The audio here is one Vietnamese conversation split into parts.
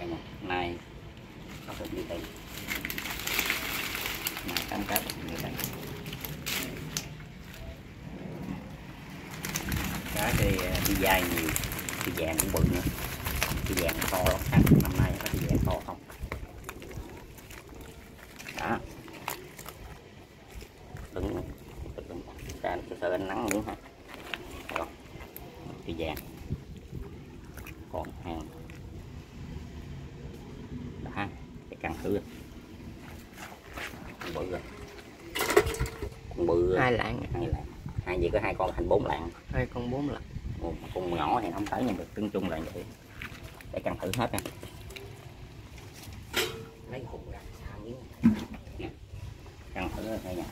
cả nhà. Nay có được như tiền. Nay cắm cá được như tiền. Cá thì đi dài nhiều, thì vàng cũng bự nữa, thì vàng to lắm ha. Năm nay có thì vàng to không? Đó. Đừng ra sợ ánh nắng nữa ha. Rồi. Thì vàng còn hàng đã cái càng thử con bự rồi, con bự hai lạng, hai gì có hai con thành 4 lạng, hai con 4 lạng. Con nhỏ thì không tới nhưng được tương chung là vậy. Để càng thử hết nha. Lấy hụt ra sao miếng nè, càng thử đây nha.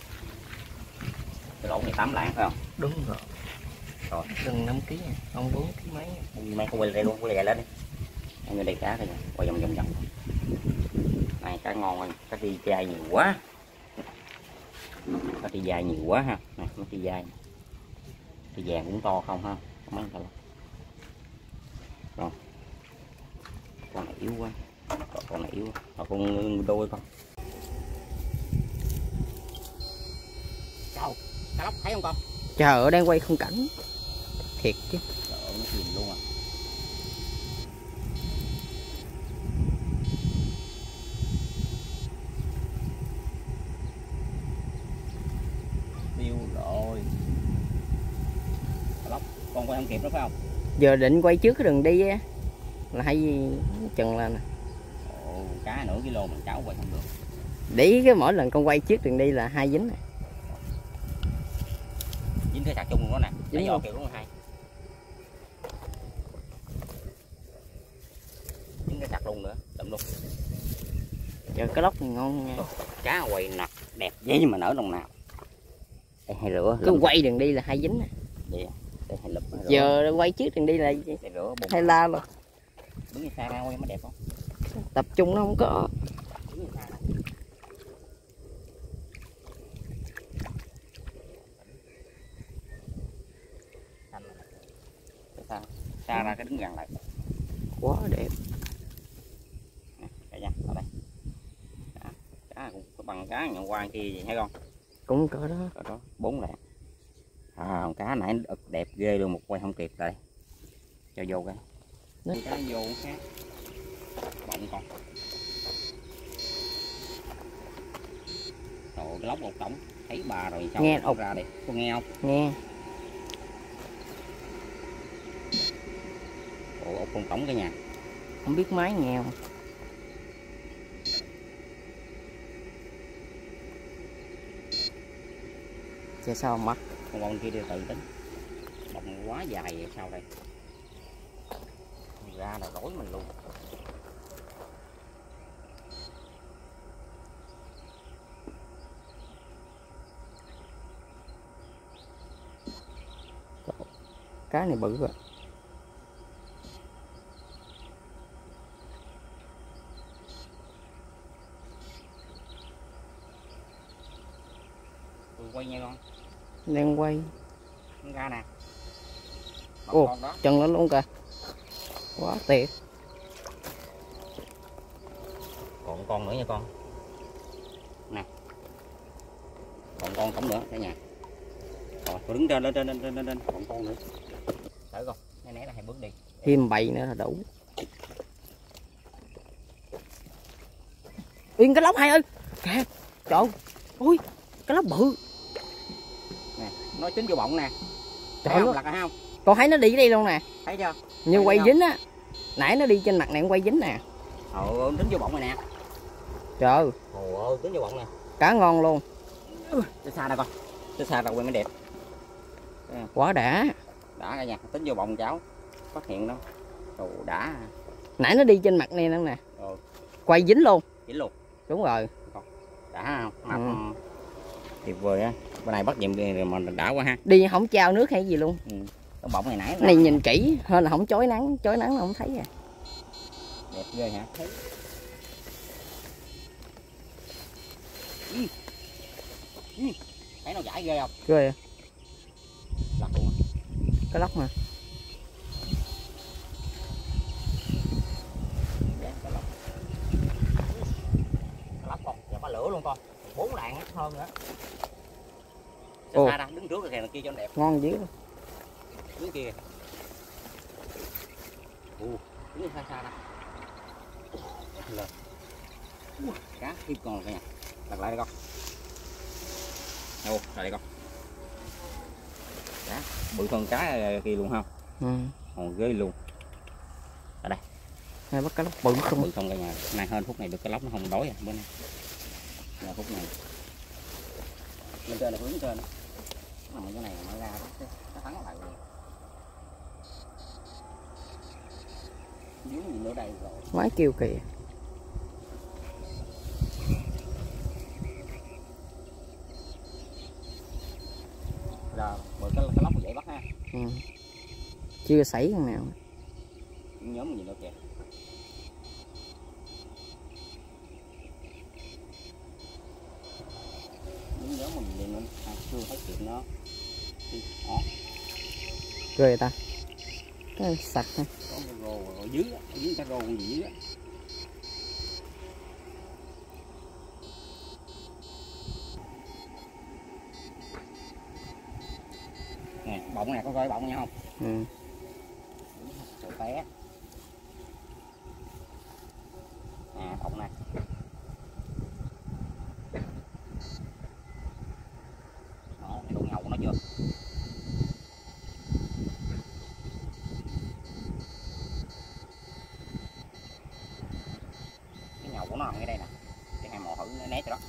Cái lỗ này 8 lạng phải không? Đúng rồi. Rồi Gần 5 kg, không 4 kg mấy. Mấy con quay đây luôn, quay lại lên đi. Người đây cá đây nè, quay vòng vòng vòng. Này cá ngon rồi, cá đi dài nhiều quá. Cá đi dài nhiều quá ha. Nè, nó đi dài. Đi vàng cũng to không ha. Mấy con. Rồi. Con này yếu quá. Con này yếu quá. Rồi con đôi con. Trời, cá lóc thấy không con? Trời ơi, đang quay khung cảnh. Thiệt chứ. Trời ơi, nó chìm luôn à. Tiêu rồi. Cá lóc, con quay không kịp nữa phải không? Giờ định quay trước cái đường đi á. Là hay chừng là nè. Ồ, cá nửa kilo mà cháu quay không được. Để ý cái mỗi lần con quay trước đường đi là hai dính này. Dính cái sạc chung luôn đó nè. Dính Lấy luôn. kiểu luôn hai. Dính cái sạc luôn nữa, đậm luôn. Giờ cái lóc này ngon nha. Cá quay nặt đẹp vậy mà nở đồng nào. Đây hay rửa. Cứ quay đường đi là hai dính nè. Vậy à? Đây hay lụp. Giờ quay trước đường đi là gì? Để rửa bụng. Hay la luôn. Đứng xa ra quay mới đẹp không? Tập trung nó không có. Đứng xa ra. Xa ra cái đứng gần lại. Quá đẹp. Đây nha, ở đây. Đó. Cá cũng có bằng cá nhận quan kia gì hay không? Cũng cỡ đó. Cỡ đó, 4 lạng. À, cá nãy đẹp ghê luôn, một quay không kịp đây. Cho vô cái. Cá vô khác. Bọng con. Trời cái lóc một tổng thấy bà rồi sao nghe không ra đây. Con nghe không? Nghe. Ồ, ốc con tổng cả nhà. Không biết máy nghe không? Chứ sao mất? Con kia đi tự tính. Bọng quá dài vậy sao đây? Ra là rối mình luôn. Cá này bự rồi. Quay nha con. Đang quay. Ra nè. Ồ, chân nó luôn kìa. Quá tuyệt. Còn con nữa nha con. Nè. Còn con tổng nữa cả nhà. Rồi, tôi đứng trên lên. Còn con nữa. Thử con. Né là 2 bước đi. Thêm bầy nữa là đủ. Yên cái lóc hai ơi. Kìa. Trời. Ui, cái lóc bự. Nè, nó chín vô bọng nè. Trời Thấy nó. không? Lật không? Con thấy nó đi đây luôn nè. Thấy chưa? Như Thấy quay không? dính á. Nãy nó đi trên mặt này quay dính nè. Ồ, tính vô bọng này nè. Trời ơi. Ồ, tính vô bọng nè. Cá ngon luôn. Tới xa ra con. Tới xa ra quay mới đẹp. Quá đã. Đã cả nhà, tính vô bọng cháu. Phát hiện đâu. Ồ, đã. Nãy nó đi trên mặt này nữa nè. Ồ. Quay dính luôn. Dính luôn. Đúng rồi. Đã không? Mặt tuyệt vời á. Bên này bắt nhiệm mà đã quá ha. Đi không trao nước hay gì luôn. Cái bọng này nãy Này nhìn kỹ hơn là không chói nắng là không thấy à. đẹp ghê hả? Thấy nó giải ghê không? Ghê à. Lật luôn à. Cái lóc mà. Để luôn con, 4 lạng hơn nữa. Ồ. Xa ra đứng trước rồi kìa, kia cho nó đẹp. Ngon dữ. Đứng kia. Đứng xa xa ra. Lên. Cá tiếp con rồi nha. Đặt lại đây con. Đâu, lại đây con. Cá, bự hơn cá kia luôn không? Còn ghê luôn. Ở đây. Hai bắt cá lóc bự không? Bự không cả nhà. Nay hơn phút này được cá lóc nó không đói à bữa nay. Là phút này. Lên trên là hướng trên. Nằm ở cái này mở ra nó thắng lại rồi. Dưới gì nữa đây rồi. Máy kêu kìa. Rồi, bởi cái lóc vậy bắt ha. Chưa sảy con nào. Nhóm gì đâu kìa. Nhớ mình đi nữa, chưa thấy chuyện nó. Ghê ta. Cái sạch ha. Có cái rô ở dưới cái rô gì dưới á. Nè, bọng nè, có coi bọng nha không? Sợ té. Nè, bọng nè. Đó, độ ngầu của nó chưa? Cái ngầu của nó nằm ngay đây nè. Cái hai mò thử né cho đó.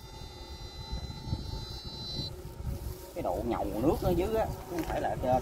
Cái độ nhầu nước ở dưới á, không phải là ở trên.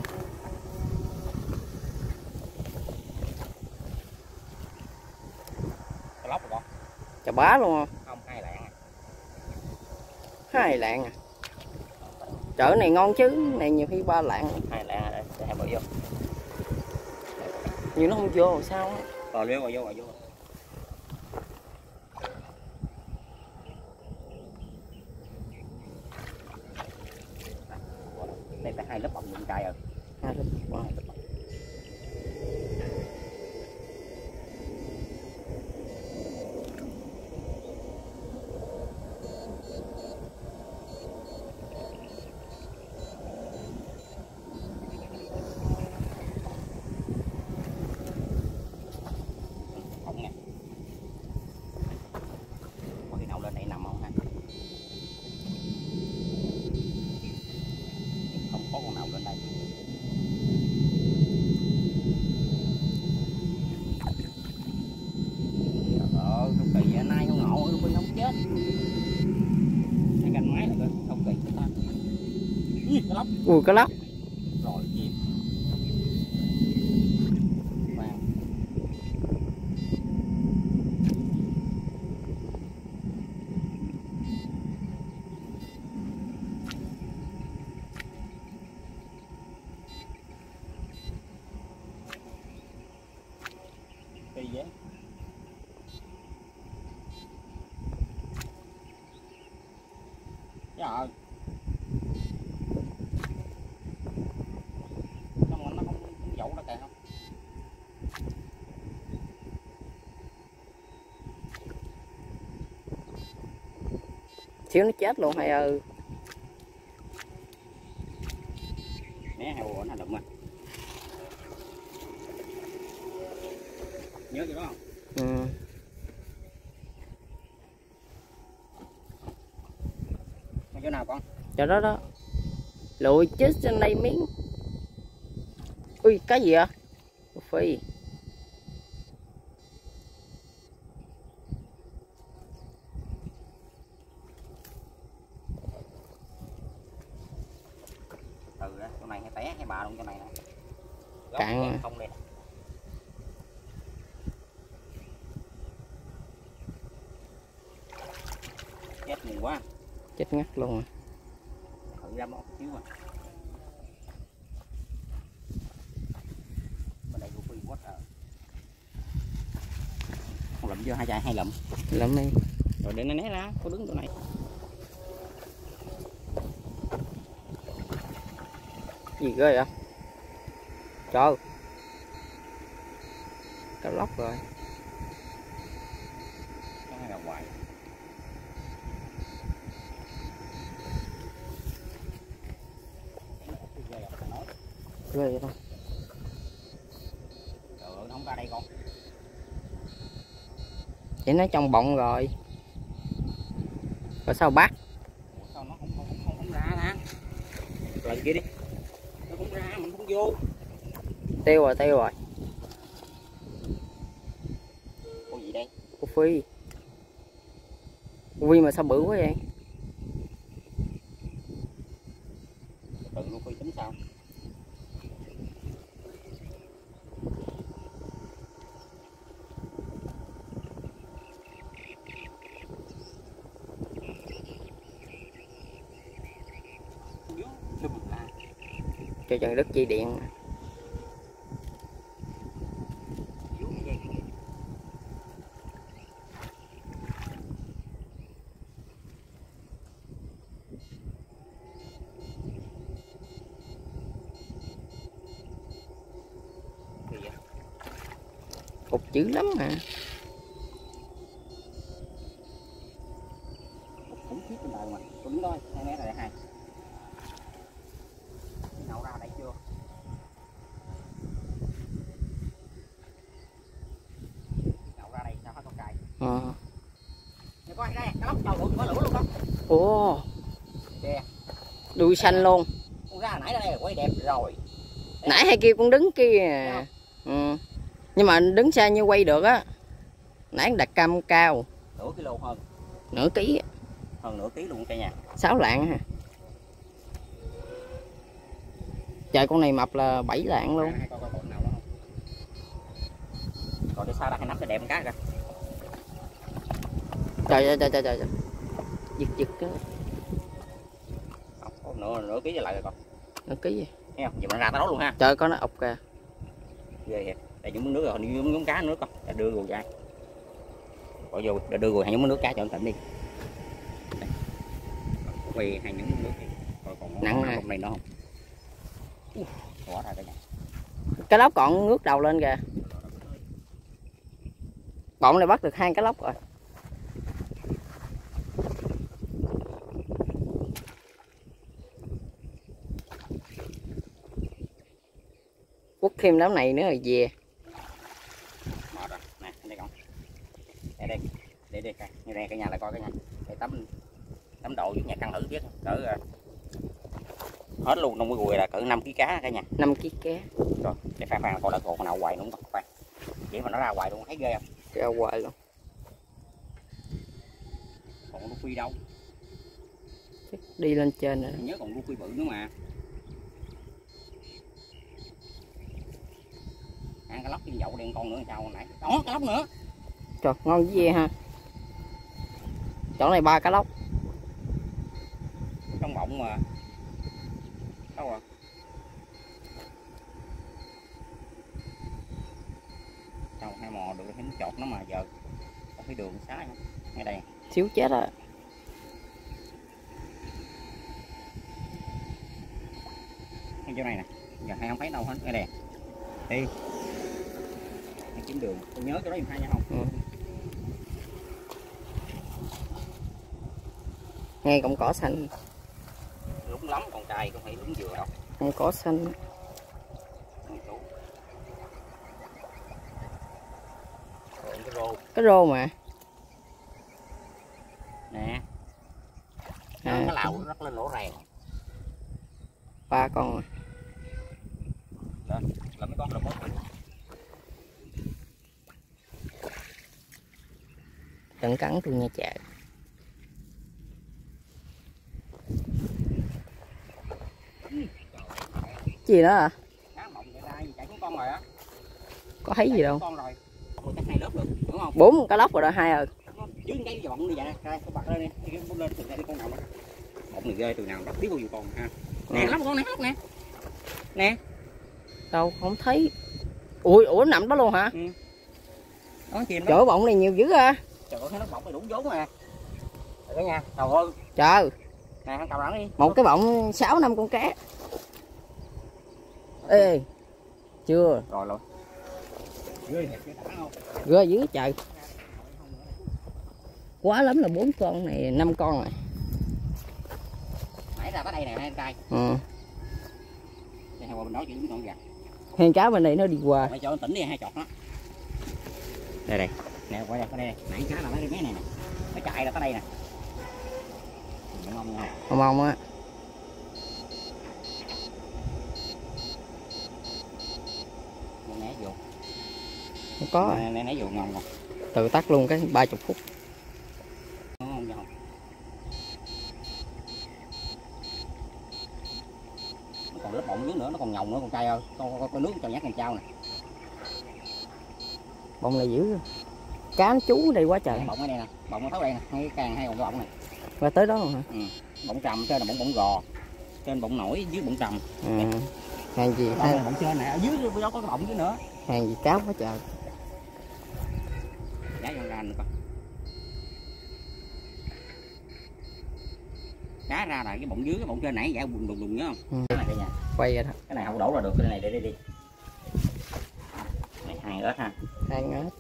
Cái lóc rồi con. Chà bá luôn không? Không, 2 lạng à. 2 lạng à. Chở này ngon chứ, này nhiều khi 3 lạng. 2 lạng à, để hai bự vô. Nhưng nó không vô sao á. Rồi vô rồi vô rồi vô. Đây phải 2 lớp bọng đường trai rồi. 2 lớp bọng. Bọng nè. Có khi nào lên đây nằm không ha? Không có con nào lên đây. Không kỳ vậy, nay không ngộ luôn, không chết. Cái cành máy là không kỳ người ta. Cái lóc. Ui cá lóc. Rồi chìm. Kỳ vậy. Trời ơi. Nó không dậu ra kìa không? Xíu nó chết luôn hay ơi. Né heo ổn là đụng à. Nhớ gì đó không? Chỗ nào con? Chỗ đó đó. Lùi chết trên đây miếng. Ui cái gì vậy? Phi. Từ đó, chỗ này hay té hay bà luôn chỗ này nè. Cạn không đây. Chết nhiều quá. Chết ngắt luôn rồi. Thử ra một xíu à. Bên đây cũng phi quá trời. Không lụm chưa, hai chai hai lụm. Lụm đi. Rồi để nó né ra, có đứng chỗ này. Gì ghê vậy? Trời. Cá lóc rồi. Cái này là hoài. ghê vậy ta. Trời ơi, nó không ra đây con. Vậy nó trong bọng rồi. Rồi sao bắt? Ủa, sao nó không ra ta? Lần kia đi. Nó không ra, mình không vô. Tiêu rồi, tiêu rồi. Con gì đây? Cô Phi. Cô Phi mà sao bự quá vậy? Tự luôn Phi tính sao? Cho trận đất dây điện. Cục chữ lắm mà. Khủng khiếp trên đời mà. Tôi đứng đó 2 mét rồi 2. Nào ra đây chưa? Nào ra đây sao hết con cài? Nè coi đây, cá lóc trâu lửa có lửa luôn con. Ồ. Kìa. Đuôi xanh luôn. Con ra nãy ra đây là quay đẹp rồi. Đây. Nãy hay kia con đứng kia. Ừ. Nhưng mà đứng xa như quay được á. Nãy đặt cam cao. Nửa kilo hơn. Nửa ký. Hơn nửa ký luôn cả nhà. 6 lạng ha. Trời con này mập là 7 lạng luôn. Coi con nào đó không? Còn đi xa ra hay nắm cái đẹp cá kìa. Trời. Giật cái. Không, có nửa ký trở lại rồi con. Nửa ký vậy. Thấy không? Giờ nó ra tới đó luôn ha. Trời có nó ọc kìa. Ghê thiệt. Đây những món nước rồi, hình như giống cá nữa con. Để đưa rồi ra. Bỏ vô, để đưa rồi hai những món nước cá cho anh tỉnh đi. Đây. Quay hai những món nước đi. Coi còn nặng này. Này nữa không? Bỏ ra cả nhà. Cái lóc còn ngước đầu lên kìa. Bọn này bắt được 2 cái lóc rồi. Quất thêm đám này nữa rồi về. Mệt rồi. Nè, đây con. Đây. Để như đây cả nhà lại coi cả nhà. Để tấm độ với nhà căn thử biết cỡ hết luôn trong cái gùi là cỡ 5 kg cá cả nhà. 5 kg cá. Rồi, để phan coi đã cột nào hoài luôn không phan. Vậy mà nó ra hoài luôn thấy ghê không? Ra hoài luôn. Còn con Luffy đâu? Đi lên trên rồi. Nhớ còn Luffy bự nữa mà. Ăn cá lóc trên dậu đen con nữa sao hồi nãy. Đó, cá lóc nữa. Trời ngon với dê ha. Chỗ này 3 cá lóc. Trong bọng mà. Đâu rồi? Sao hai mò được thấy nó chọt nó mà giờ có cái đường xá ngay đây. Xíu chết á. Ngay chỗ này nè. Giờ hai không thấy đâu hết. Ngay đây. Đi. Đi kiếm đường. Tôi nhớ chỗ đó giùm hai nha không? Ừ. Ngay cọng cỏ xanh. Lúng lắm con trai không phải lúng dừa đâu. Ngay cỏ xanh. Cái rô mà. Nè. Cái lào rất là lỗ rèn. 3 con rồi. Đó, là mấy con là 4. Đừng cắn tôi nha trời. Gì đó à? Cá mộng chạy ra chạy xuống con rồi á. Có thấy gì đâu. Con rồi. Ôi, chắc 2 lớp được, đúng không? 4 cá lóc rồi đó, 2 rồi. Dưới cái vọng đi vậy nè, coi bật lên đi, cái bút lên từng đây con nào đó. Một này ghê từ nào bắt biết bao nhiêu con ha. Nè, lóc con này lóc nè. Nè. Đâu không thấy. Ủa nằm đó luôn hả? Ừ. Đó chìm đó. Chỗ bọng này nhiều dữ à. Trời ơi, thấy nó bọng này đủ vốn mà. Rồi nha. Trời ơi. Trời. Nè, ăn cào đắng đi. Một cái bọng 6-5 con cá. Ê. Chưa. Rồi. Ghê thiệt chứ đã không? Ghê dữ trời. Quá lắm là 4 con này, 5 con rồi. Nãy ra tới đây nè hai trai. Ừ. Đây qua bên đó chứ đúng không vậy. Hang cá bên này nó đi qua. Mày cho nó tỉnh đi hai chọt đó. Đây đây. Nè qua đây, nãy cá là mấy này nè. Nó chạy ra tới đây nè. Đúng không nha. Không á. Né vô. Không có. Né vô ngon ngon. Từ tắt luôn cái 30 phút. Không ngon. Nó còn lớp bọng dưới nữa, nó còn nhồng nữa con trai ơi. Con nước cho nhát con trao nè. Bông này dữ. Cá nó trú ở đây quá trời. Bọng ở đây nè, bọng nó thấu đây nè, hai càng hai con bọng này. Qua tới đó luôn hả? Ừ. Bọng trầm trên là bọng gò. Trên bọng nổi dưới bọng trầm. Hàng gì Bọng trên này, ở dưới đó có cái bọng dưới nữa. Hàng gì cá quá trời. Giá con ra nữa con. Cá ra là cái bọng dưới, cái bọng trên nãy dạo đùng đùng nhớ không? Cái này đây nha. Quay ra đó. Cái này không đổ ra được, cái này để đi. Này hai ớt ha. Hai ớt.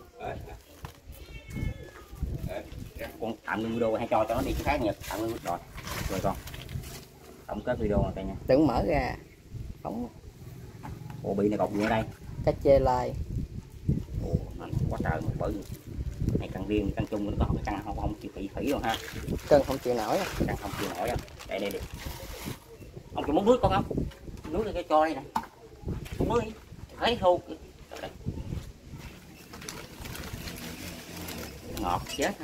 Con tạm ngưng video hay cho nó đi cái khác nhật tạm ngưng rồi con tổng kết video này nha. Đừng mở ra. Không. Ồ bị này cột gì ở đây? Cá chê lai. Ồ quá trời một bự này, căn riêng căn chung nó có cái căn không chịu phỉ luôn ha. Cân không chịu nổi. Căn không chịu nổi. Đây đi ông chịu muốn nước con không? Nước đây cái cho đây nè, muốn nước đi thấy hô ngọt chết ha.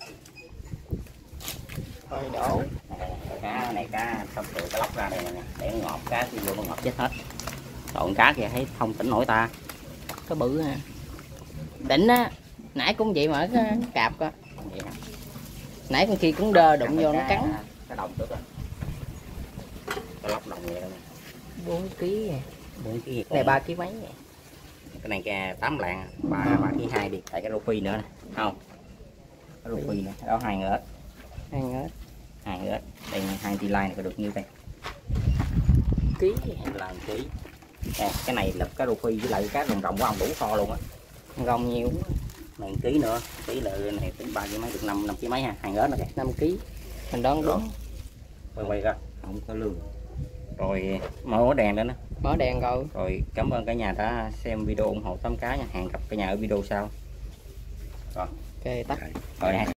Thôi đổ. Cá này cá xong từ cái lóc ra đây nè, để nó ngọt, cá thì vô nó ngọt chết hết. Còn cá kìa thấy không tỉnh nổi ta. Cái bự ha. Đỉnh á. Nãy cũng vậy mà ở cái cạp á. Nãy con kia cũng đơ đụng vô nó cắn. Cái đồng trước rồi. Cái lóc đồng vậy đó. 4 kg. 4 kg. Này 3 kg mấy vậy? Cái này 8 lạng, 3 kg 2 đi, tại cái rô phi nữa nè. Không. Cái rô phi nữa, đó hai ớt. Hai ớt. Đây hai ti lai này có được nhiêu đây? Ký. Là 1 kg. Cái này là cái rô phi với lại cái rồng rồng của ông đủ kho luôn á. Rồng nhiều quá. Này 1 kg nữa, ký là này tính 3 kg mấy được 5 kg mấy ha, hai ớt nữa kìa. 5 kg. Mình đoán đúng. Quay ra, không có lương. Rồi mở đèn lên đó. Mở đèn rồi. Rồi cảm ơn cả nhà đã xem video ủng hộ Tóm Cá nha. Hẹn gặp cả nhà ở video sau. Rồi. Ok tắt. Rồi